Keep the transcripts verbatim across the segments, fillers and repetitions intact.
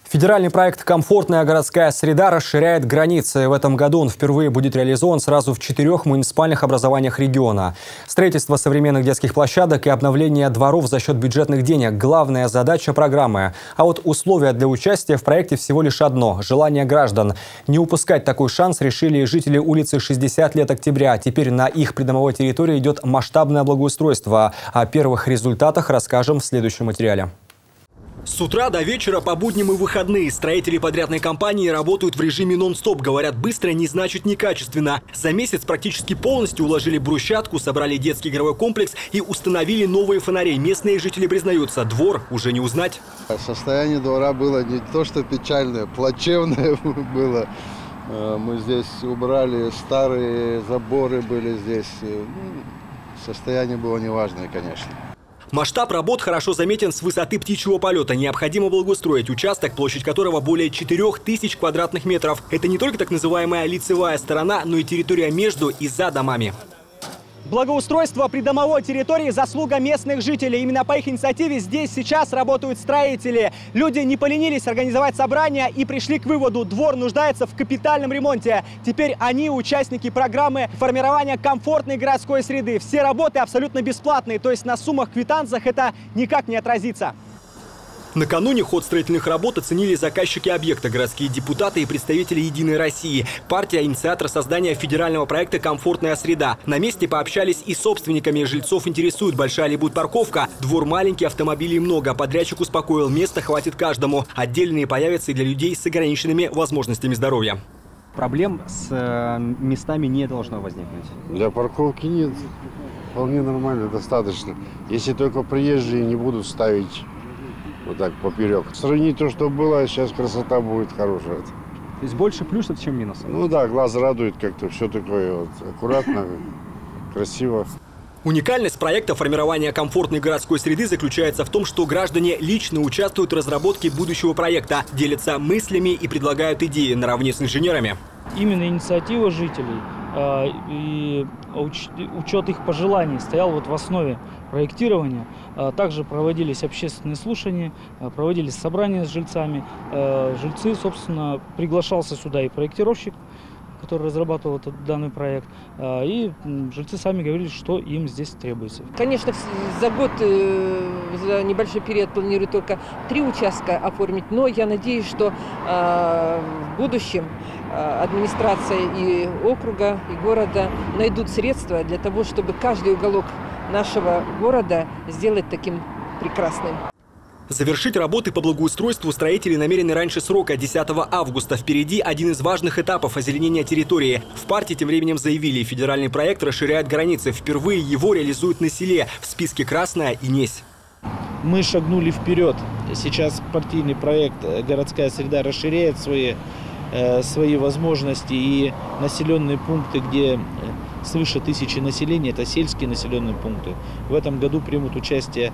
Федеральный проект «Комфортная городская среда» расширяет границы. В этом году он впервые будет реализован сразу в четырех муниципальных образованиях региона. Строительство современных детских площадок и обновление дворов за счет бюджетных денег – главная задача программы. А вот условия для участия в проекте всего лишь одно – желание граждан. Не упускать такой шанс решили жители улицы шестьдесят лет октября. Теперь на их придомовой территории идет масштабное благоустройство. О первых результатах расскажем в следующем материале. С утра до вечера по будням и выходные строители подрядной компании работают в режиме нон-стоп. Говорят, быстро не значит некачественно. За месяц практически полностью уложили брусчатку, собрали детский игровой комплекс и установили новые фонари. Местные жители признаются, двор уже не узнать. Состояние двора было не то что печальное, плачевное было. Мы здесь убрали старые заборы, были здесь. Состояние было неважное, конечно. Масштаб работ хорошо заметен с высоты птичьего полета. Необходимо благоустроить участок, площадь которого более четырёх тысяч квадратных метров. Это не только так называемая лицевая сторона, но и территория между и за домами. Благоустройство придомовой территории – заслуга местных жителей. Именно по их инициативе здесь сейчас работают строители. Люди не поленились организовать собрание и пришли к выводу – двор нуждается в капитальном ремонте. Теперь они участники программы формирования комфортной городской среды. Все работы абсолютно бесплатные, то есть на суммах-квитанциях это никак не отразится. Накануне ход строительных работ оценили заказчики объекта, городские депутаты и представители «Единой России». Партия – инициатор создания федерального проекта «Комфортная среда». На месте пообщались и с собственниками. Жильцов интересует, большая ли будет парковка. Двор маленький, автомобилей много. Подрядчик успокоил, места хватит каждому. Отдельные появятся и для людей с ограниченными возможностями здоровья. Проблем с местами не должно возникнуть? Для парковки нет. Вполне нормально, достаточно. Если только приезжие не будут ставить вот так поперек. Сравнить то, что было, сейчас красота будет хорошая. То есть больше плюсов, чем минусов? Ну да, глаз радует как-то, все такое вот аккуратно, красиво. Уникальность проекта формирования комфортной городской среды заключается в том, что граждане лично участвуют в разработке будущего проекта, делятся мыслями и предлагают идеи наравне с инженерами. Именно инициатива жителей э, и учет их пожеланий стоял вот в основе проектирования. Э, также проводились общественные слушания, э, проводились собрания с жильцами. Э, жильцы, собственно, приглашался сюда и проектировщик, который разрабатывал этот данный проект, э, и жильцы сами говорили, что им здесь требуется. Конечно, за год, э, за небольшой период планируют только три участка оформить, но я надеюсь, что э, в будущем администрация и округа, и города найдут средства для того, чтобы каждый уголок нашего города сделать таким прекрасным. Завершить работы по благоустройству строители намерены раньше срока, десятого августа. Впереди один из важных этапов озеленения территории. В партии тем временем заявили, федеральный проект расширяет границы. Впервые его реализуют на селе. В списке Красная и Несь. Мы шагнули вперед. Сейчас партийный проект «Городская среда» расширяет свои свои возможности, и населенные пункты, где свыше тысячи населения, это сельские населенные пункты. В этом году примут участие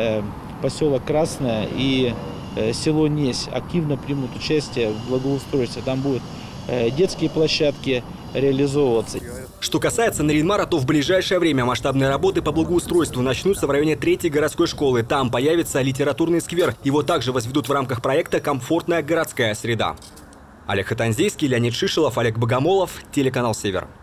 поселок Красное и село Несь. Активно примут участие в благоустройстве. Там будут детские площадки реализовываться. Что касается Нарьян-Мара, то в ближайшее время масштабные работы по благоустройству начнутся в районе третьей городской школы. Там появится литературный сквер. Его также возведут в рамках проекта «Комфортная городская среда». Олег Хатанзейский, Леонид Шишелов, Олег Богомолов, телеканал «Север».